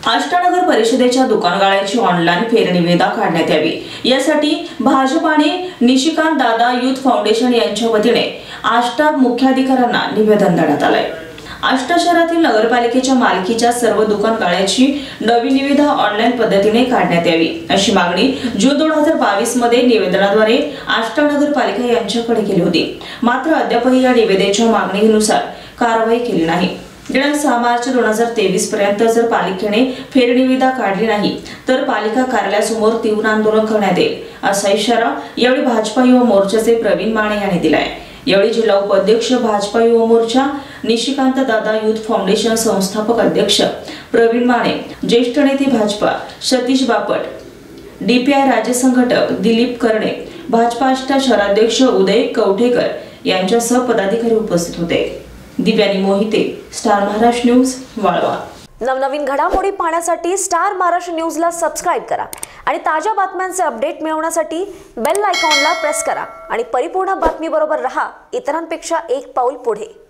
आष्टानगर परिषदेच्या दुकानगाळ्याची ऑनलाईन फेरनिविदा काढण्यात यावी यासाठी भाजपाने निशिकांत दादा युथ फाउंडेशन यांच्या वतीने आष्टा मुख्याधिकाऱ्यांना निवेदन देण्यात आलंय। आष्टा शहरातील नगरपालिकेच्या मालकीच्या सर्व दुकानगाळ्याची नवी निविदा ऑनलाईन पद्धतीने काढण्यात यावी अशी मागणी जून 2022 मध्ये निवेदनाद्वारे आष्टा नगरपालिका यांच्याकडे केली होती। मात्र अद्यापही या निवेदनाच्या मागणीनुसार कारवाई केली नाही। दिनांक 6 मार्च 2023 पर्यंत जर पालिकेने फेरनिविदा काढली नाही तर पालिका कार्यालयासमोर तीव्र आंदोलन करण्यात येईल असा इशारा यावेळी भाजपा युवा मोर्चाचे प्रवीण माने यांनी दिलाय। यावेळी जिल्हा उपाध्यक्ष भाजपा युवा मोर्चा निशिकांत दादा युथ फाउंडेशन संस्थापक अध्यक्ष प्रवीण माने, ज्येष्ठ नेते भाजपा सतीश बापट, डीपीआय राज्य संघटक दिलीप करणे, भाजपा आष्टा शहराध्यक्ष उदय कवठेकर यांच्यासह पदाधिकारी उपस्थित होते। Divyani Mohite, star Maharashtra news, Walwa. नवनवीन घडामोडी पाहण्यासाठी स्टार महाराष्ट्र न्यूजला सबस्क्राइब करा आणि ताज्या बातम्यांचे अपडेट मिळवण्यासाठी बेल आयकॉनला प्रेस करा आणि परिपूर्ण बातमी बरोबर रहा, इतरांपेक्षा एक पाऊल पुढे।